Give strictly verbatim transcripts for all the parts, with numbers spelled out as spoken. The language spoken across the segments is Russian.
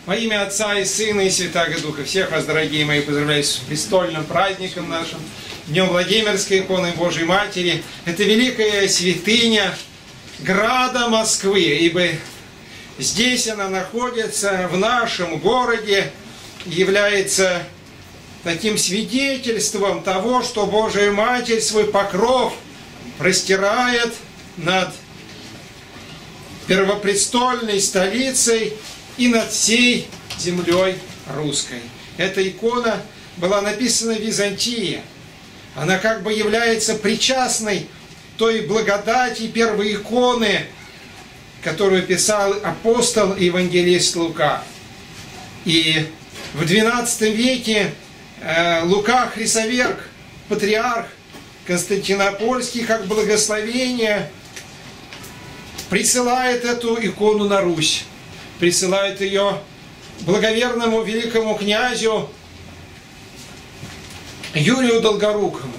Во имя Отца и Сына и Святаго Духа. Всех вас, дорогие мои, поздравляю с престольным праздником нашим, Днем Владимирской иконы Божьей Матери. Это великая святыня града Москвы, ибо здесь она находится, в нашем городе, является таким свидетельством того, что Божья Матерь свой покров простирает над первопрестольной столицей и над всей землей русской. Эта икона была написана в Византии. Она как бы является причастной той благодати первой иконы, которую писал апостол и евангелист Лука. И в двенадцатом веке Лука Хрисоверг, патриарх Константинопольский, как благословение, присылает эту икону на Русь. Присылает ее благоверному великому князю Юрию Долгорукому.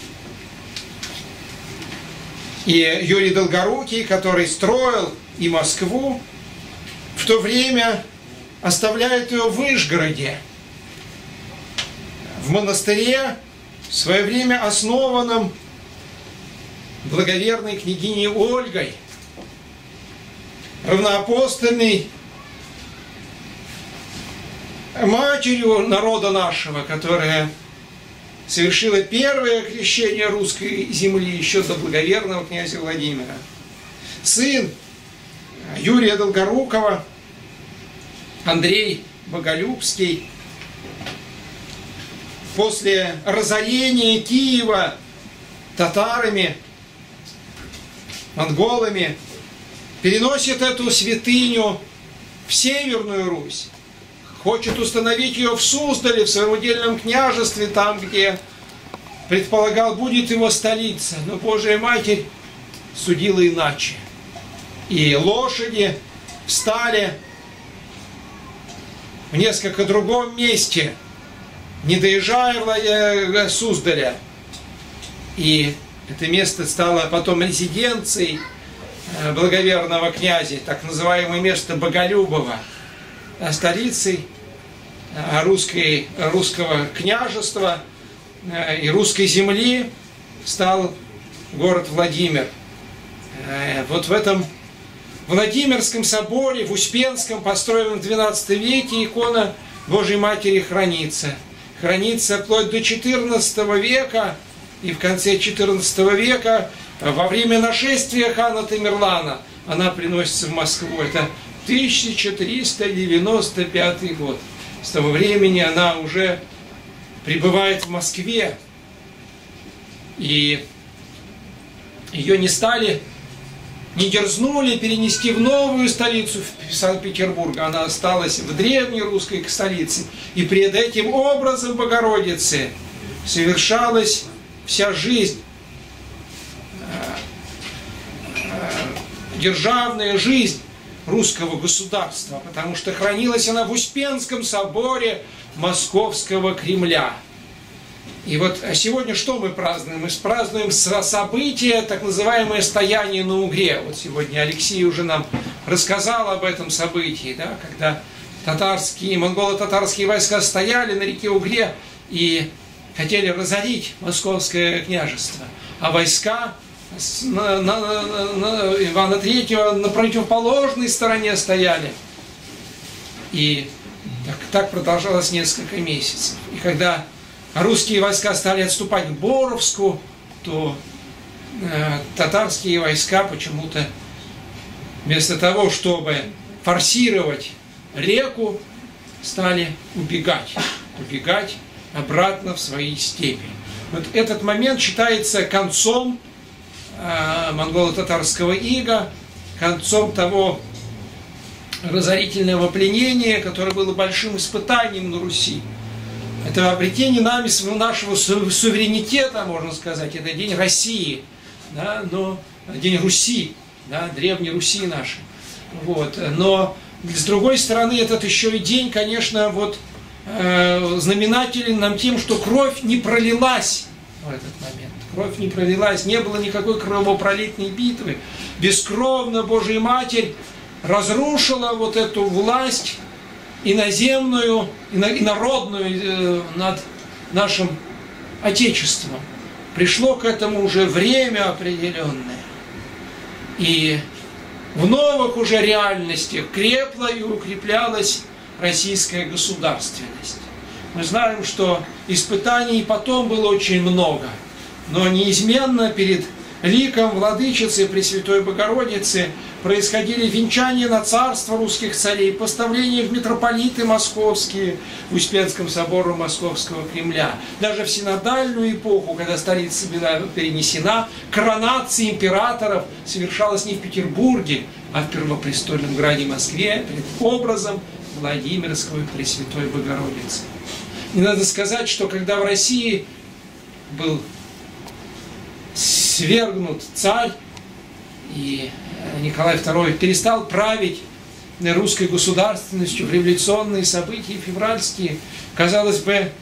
И Юрий Долгорукий, который строил и Москву, в то время оставляет ее в Вышгороде, в монастыре, в свое время основанном благоверной княгиней Ольгой, равноапостольной матерью народа нашего, которая совершила первое крещение русской земли еще до благоверного князя Владимира. Сын Юрия Долгорукова, Андрей Боголюбский, после разорения Киева татарами, монголами, переносит эту святыню в Северную Русь. Хочет установить ее в Суздале, в своем удельном княжестве, там, где предполагал, будет его столица. Но Божья Матерь судила иначе. И лошади встали в несколько другом месте, не доезжая Суздаля. И это место стало потом резиденцией благоверного князя, так называемое место Боголюбово, столицей русской, русского княжества и русской земли стал город Владимир. Вот в этом Владимирском соборе, в Успенском, построенном в двенадцатом веке, икона Божьей Матери хранится. Хранится вплоть до четырнадцатого века, и в конце четырнадцатого века, во время нашествия хана Тамерлана, она приносится в Москву. Это тысяча триста девяносто пятый год. С того времени она уже пребывает в Москве. И ее не стали, не дерзнули перенести в новую столицу, в Санкт-Петербург. Она осталась в древней русской столице. И пред этим образом Богородицы совершалась вся жизнь, державная жизнь русского государства, потому что хранилась она в Успенском соборе Московского Кремля. И вот сегодня что мы празднуем? Мы празднуем событие, так называемое стояние на Угре. Вот сегодня Алексей уже нам рассказал об этом событии, да, когда татарские, монголо-татарские войска стояли на реке Угре и хотели разорить Московское княжество, а войска на, на, на, на Ивана Третьего на противоположной стороне стояли. И так, так продолжалось несколько месяцев. И когда русские войска стали отступать к Боровску, то э, татарские войска почему-то вместо того, чтобы форсировать реку, стали убегать, убегать обратно в свои степи. Вот этот момент считается концом э, монголо-татарского ига, концом того разорительного пленения, которое было большим испытанием на Руси. Это обретение нами нашего суверенитета, можно сказать. Это день России, да, но день Руси, да, древней Руси нашей. Вот. Но с другой стороны, этот еще и день, конечно, вот, э, знаменателен нам тем, что кровь не пролилась в этот момент. Кровь не пролилась, не было никакой кровопролитной битвы. Бескровно Божья Матерь разрушила вот эту власть иноземную, инородную над нашим Отечеством. Пришло к этому уже время определенное. И в новых уже реальностях крепла и укреплялась российская государственность. Мы знаем, что испытаний потом было очень много, но неизменно перед ликом Владычицы Пресвятой Богородицы происходили венчания на царство русских царей, поставления в митрополиты московские в Успенском соборе Московского Кремля. Даже в синодальную эпоху, когда столица была перенесена, коронация императоров совершалась не в Петербурге, а в первопрестольном граде Москве перед образом Владимирской Пресвятой Богородицы. И надо сказать, что когда в России был свергнут царь, и Николай второй перестал править русской государственностью, в революционные события февральские, казалось бы,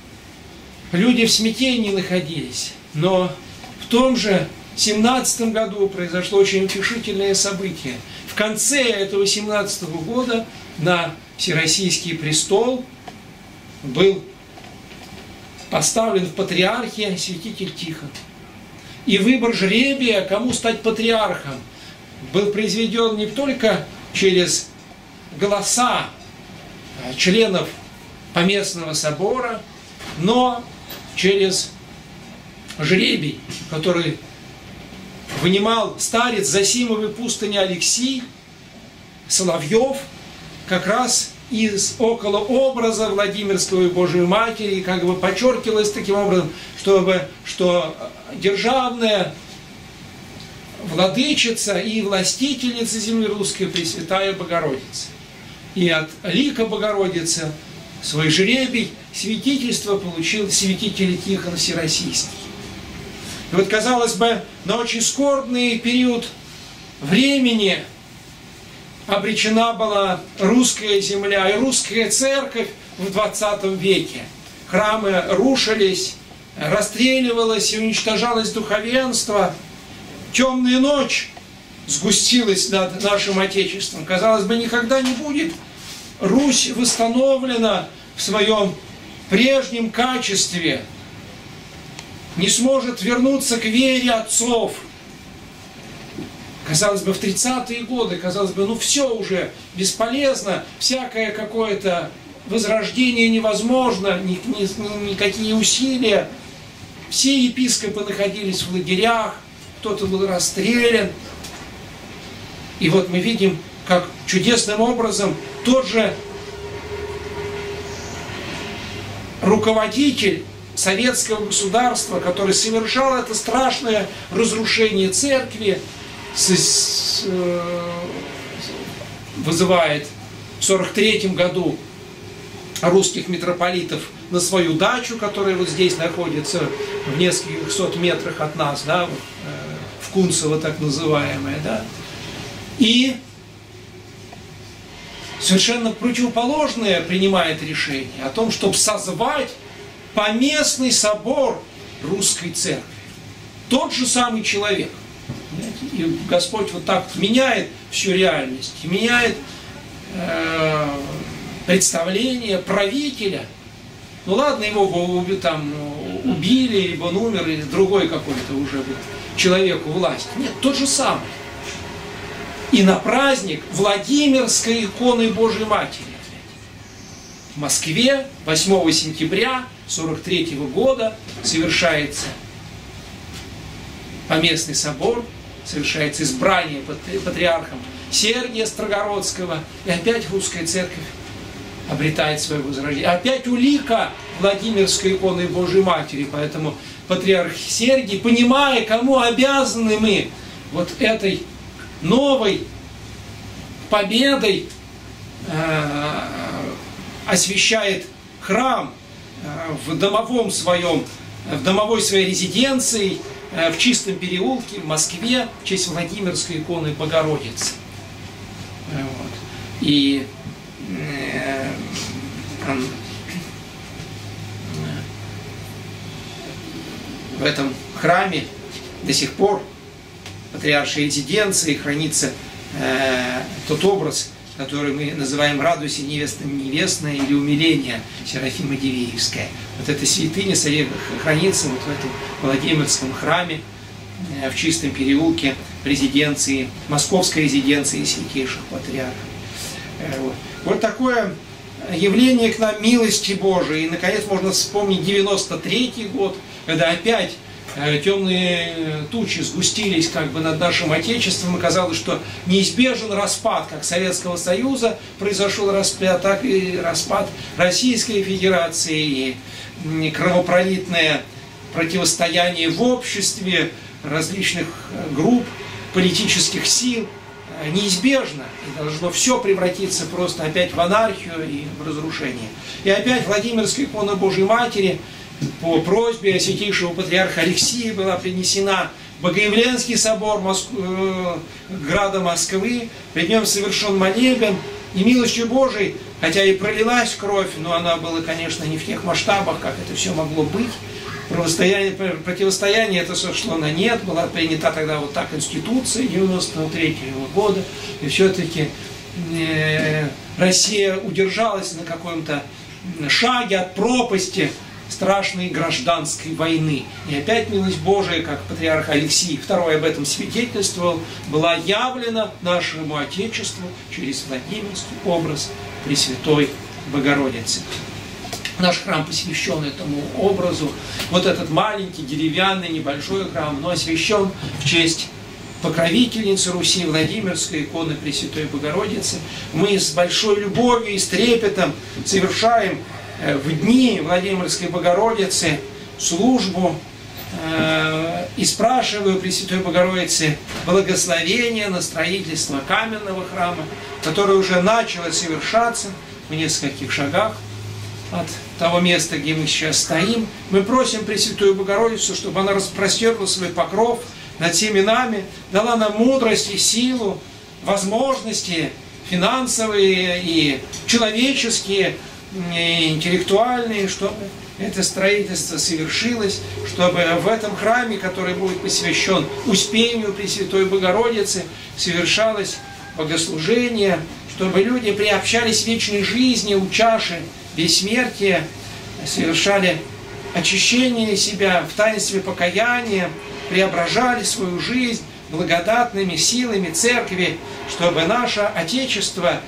люди в смятении находились. Но в том же семнадцатом году произошло очень утешительное событие. В конце этого семнадцатого года на Всероссийский престол был поставлен в патриархе святитель Тихон. И выбор жребия, кому стать патриархом, был произведен не только через голоса членов Поместного собора, но через жребий, который вынимал старец Зосимовой пустыни Алексий Соловьев, как раз из около образа Владимирской Божией Матери, и как бы подчеркивалось таким образом, чтобы, что державная владычица и властительница земли русской Пресвятая Богородица. И от лика Богородицы свой жребий святительство получил святитель Тихон Всероссийский. И вот, казалось бы, на очень скорбный период времени обречена была русская земля и русская церковь в двадцатом веке. Храмы рушились, расстреливалось и уничтожалось духовенство. Темная ночь сгустилась над нашим Отечеством. Казалось бы, никогда не будет Русь восстановлена в своем прежнем качестве, не сможет вернуться к вере отцов. Казалось бы, в тридцатые годы, казалось бы, ну все уже бесполезно, всякое какое-то возрождение невозможно, ни, ни, никакие усилия. Все епископы находились в лагерях, кто-то был расстрелян. И вот мы видим, как чудесным образом тот же руководитель советского государства, который совершал это страшное разрушение церкви, с, с, э, вызывает в сорок третьем году русских митрополитов на свою дачу, которая вот здесь находится в нескольких сот метрах от нас, да, вот, э, в Кунцево так называемое, да, и совершенно противоположное принимает решение о том, чтобы созвать поместный собор русской церкви. Тот же самый человек. И Господь вот так меняет всю реальность, меняет э, представление правителя. Ну ладно, его уби, там, убили, ибо он умер, и другой какой-то уже был человеку власть. Нет, тот же самый. И на праздник Владимирской иконы Божией Матери в Москве восьмого сентября сорок третьего года совершается поместный собор, совершается избрание патриархом Сергия Строгородского, и опять русская церковь обретает свое возрождение. Опять улика Владимирской иконы Божией Матери, поэтому патриарх Сергий, понимая, кому обязаны мы вот этой новой победой, э, освящает храм э, в домовом своем, в домовой своей резиденции, в Чистом переулке в Москве в честь Владимирской иконы Богородицы. Вот. И э, он, э, в этом храме до сих пор в патриаршей резиденции хранится э, тот образ которую мы называем «Радуйся, невеста невестная» или «Умиление» Серафима Дивеевская. Вот эта святыня хранится вот в этом Владимирском храме, в Чистом переулке резиденции, московской резиденции святейших патриархов. Вот. Вот такое явление к нам милости Божией. И, наконец, можно вспомнить девяносто третий год, когда опять темные тучи сгустились как бы над нашим Отечеством, и казалось, что неизбежен распад как Советского Союза, произошел распад, так и распад Российской Федерации, и кровопролитное противостояние в обществе различных групп, политических сил неизбежно, и должно все превратиться просто опять в анархию и в разрушение. И опять Владимирская икона Божьей Матери по просьбе святейшего патриарха Алексия была принесена в Богоявленский собор Моск... града Москвы, пред нем совершен молебен, и милостью Божией, хотя и пролилась кровь, но она была, конечно, не в тех масштабах, как это все могло быть. Противостояние, противостояние это сошло на нет, была принята тогда вот та Конституция девяносто третьего года, и все-таки э, Россия удержалась на каком-то шаге от пропасти страшной гражданской войны. И опять милость Божия, как патриарх Алексий второй об этом свидетельствовал, была явлена нашему Отечеству через Владимирский образ Пресвятой Богородицы. Наш храм посвящен этому образу. Вот этот маленький, деревянный, небольшой храм, но освящен в честь покровительницы Руси, Владимирской иконы Пресвятой Богородицы. Мы с большой любовью и с трепетом совершаем в дни Владимирской Богородицы службу э, и спрашиваю Пресвятой Богородицы благословения на строительство каменного храма, которое уже начало совершаться в нескольких шагах от того места, где мы сейчас стоим. Мы просим Пресвятую Богородицу, чтобы она распростерла свой покров над всеми нами, дала нам мудрость и силу, возможности финансовые и человеческие, и интеллектуальные, чтобы это строительство совершилось, чтобы в этом храме, который будет посвящен Успению Пресвятой Богородицы, совершалось богослужение, чтобы люди приобщались к вечной жизни у чаши бессмертия, совершали очищение себя в таинстве покаяния, преображали свою жизнь благодатными силами Церкви, чтобы наше Отечество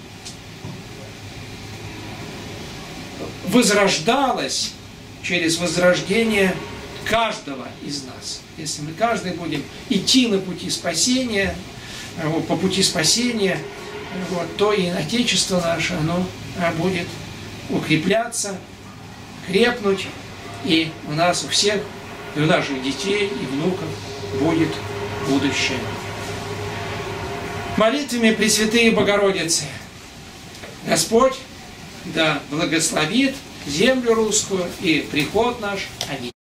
возрождалось через возрождение каждого из нас. Если мы каждый будем идти на пути спасения, по пути спасения, вот, то и Отечество наше, оно будет укрепляться, крепнуть, и у нас у всех, и у наших детей, и внуков будет будущее. Молитвами Пресвятые Богородицы Господь да благословит землю русскую и приход наш. Аминь.